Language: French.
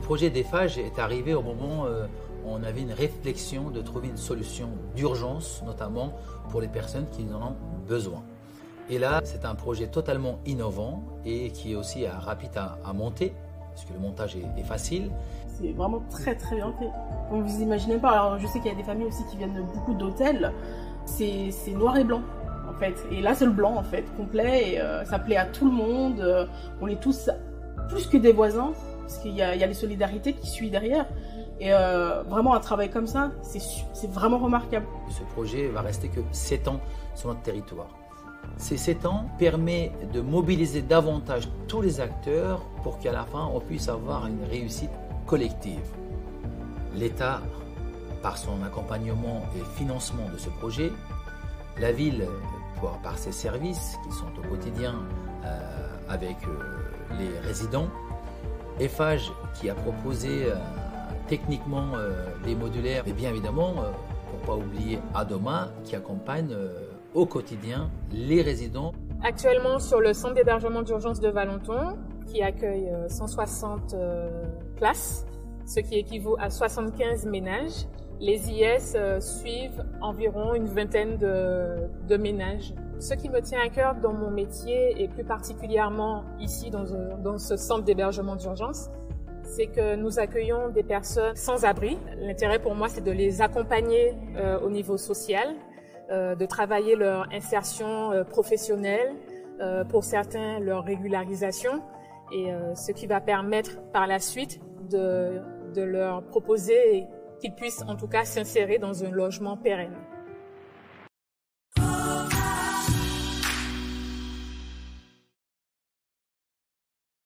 projet d'Eiffage est arrivé au moment où on avait une réflexion de trouver une solution d'urgence, notamment pour les personnes qui en ont besoin. Et là, c'est un projet totalement innovant et qui est aussi rapide à monter, parce que le montage est facile. C'est vraiment très très bien fait. Comme vous imaginez pas, alors je sais qu'il y a des familles aussi qui viennent de beaucoup d'hôtels, c'est noir et blanc en fait. Et là c'est le blanc en fait, complet, et ça plaît à tout le monde. On est tous plus que des voisins, parce qu'il y a les solidarités qui suivent derrière. Et vraiment un travail comme ça, c'est vraiment remarquable. Ce projet va rester que 7 ans sur notre territoire. Ces 7 ans permettent de mobiliser davantage tous les acteurs pour qu'à la fin on puisse avoir une réussite collective. L'État, par son accompagnement et financement de ce projet, la ville, par ses services qui sont au quotidien avec les résidents, Eiffage qui a proposé techniquement les modulaires, et bien évidemment, pour ne pas oublier Adoma qui accompagne au quotidien les résidents. Actuellement sur le centre d'hébergement d'urgence de Valenton, qui accueille 160 places, ce qui équivaut à 75 ménages. Les IS suivent environ une vingtaine de ménages. Ce qui me tient à cœur dans mon métier, et plus particulièrement ici dans ce centre d'hébergement d'urgence, c'est que nous accueillons des personnes sans abri. L'intérêt pour moi, c'est de les accompagner au niveau social, de travailler leur insertion professionnelle, pour certains leur régularisation, et ce qui va permettre par la suite de leur proposer qu'ils puissent en tout cas s'insérer dans un logement pérenne.